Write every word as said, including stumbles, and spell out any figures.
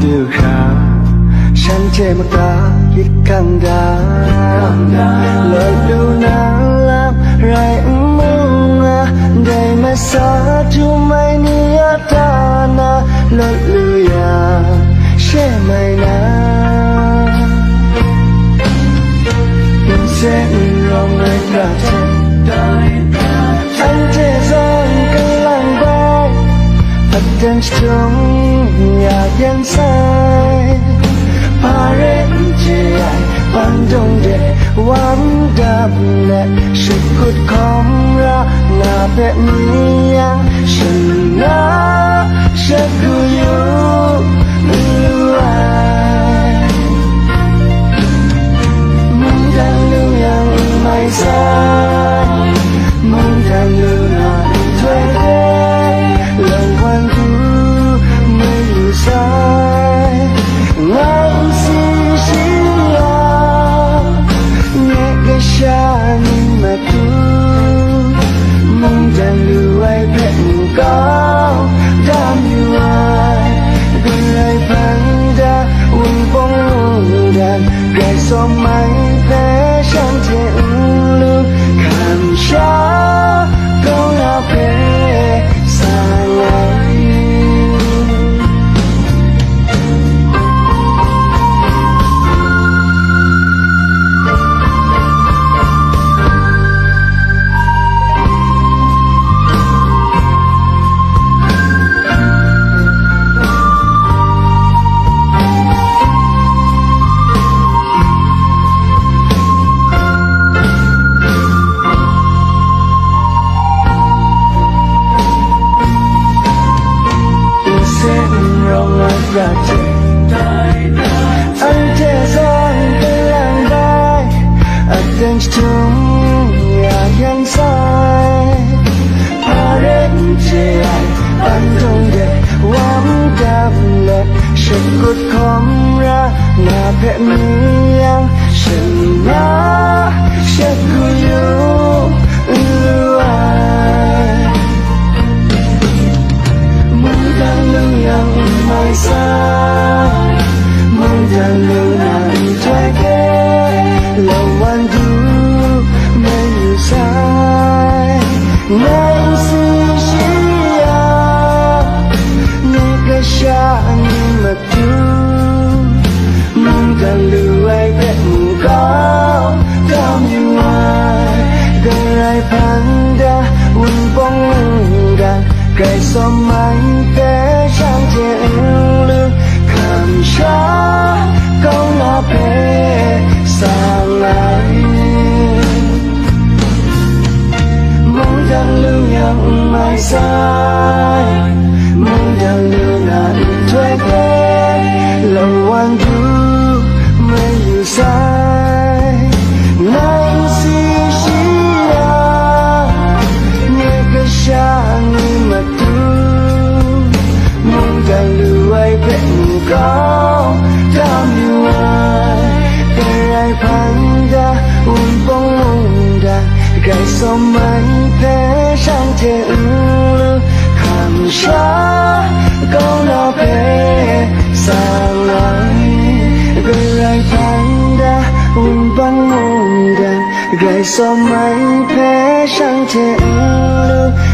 điều kháฉันเจมกาฮิตคังดาเลยดูน่าลับไรมึงได้มาสาจูไม่นิยตานะลดลือยาใช่ไหมนะยังเส้นรองในกระเทยฉันเจสังกันหลังใบพัดเดินชงอยากยันใส่พาเรนเจไอพันดงเดวันดับเน็ตสุดขุดคอมรักหน้าแบบนี้ยังฉันนะฉันกูอยู่ไม่รู้อะไรมึงจะรู้ยังไม่ใช่มึงจะรู้นะช่วยได้หลังวันกูไม่อยู่ใส่so mai ve chẳng thể lưu cảm giác câu nào về xa lánh ra chơi anh che giang cái làng bay anh đang chung nhà nhân sai ta đến chơi anh không để quán đạp lệ sẽ cột khom ra nhà vẽ miếng sân má sẽ cứ yêu yêu ai muốn đang lưu yang mai sai mong rằng lưu nàng trái ghé lòngวันดูไม่อยู่ใช่นั่งซีชียานี่ก็ชานี่มาดูมองกันlưuไว้แบบมึงก็ทำอยู่ไว้ก็ไรพันดาวุ่นปองกันไกลสมัยแต่ช่างเจลืมคำช้าก็น่าเป็นสางไหลมองดังลืมยังไม่สายมองดังลืมนานถ้วยแก่ละวันดูไม่อยู่สายนั่งซีชียานี่ก็ชานี่มาดูมองดังลืมไว้เป็นก็ทำอยู่ไว้แต่ไรพันดาอุ่นปองดาไกลสมัยแพ้ช่างเทลืมคำช้าก็น่าเป็นสางไหลก็ไรพันดาอุ่นปองดาไกลสมัยแพ้ช่างเทลืม